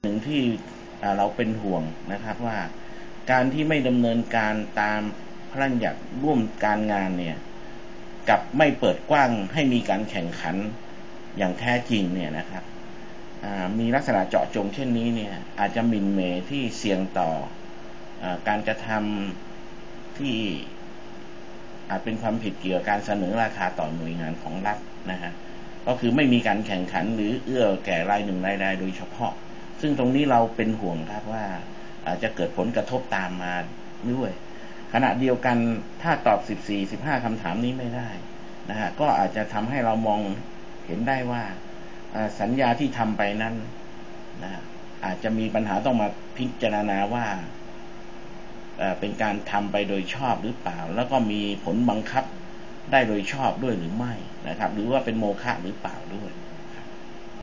นึ่งที่เราเป็นห่วงนะครับว่าการที่ไม่ดำเนินการตามพระราชบัญญัติร่วมการงานเนี่ยกับไม่เปิดกว้างให้มีการแข่งขันอย่างแท้จริงเนี่ยนะครับมีลักษณะเจาะจงเช่นนี้เนี่ยอาจจะหมิ่นเหม่ที่เสี่ยงต่อการกระทำที่อาจเป็นความผิดเกี่ยวกับการเสนอราคาต่อหน่วยงานของรัฐนะฮะก็คือไม่มีการแข่งขันหรือเอื้อแก่รายหนึ่งรายใดโดยเฉพาะซึ่งตรงนี้เราเป็นห่วงครับว่าอาจจะเกิดผลกระทบตามมาด้วยขณะเดียวกันถ้าตอบ14-15คำถามนี้ไม่ได้นะฮะก็อาจจะทำให้เรามองเห็นได้ว่าสัญญาที่ทำไปนั้นนะอาจจะมีปัญหาต้องมาพิจารณาว่าเป็นการทำไปโดยชอบหรือเปล่าแล้วก็มีผลบังคับได้โดยชอบด้วยหรือไม่นะครับหรือว่าเป็นโมฆะหรือเปล่าด้วย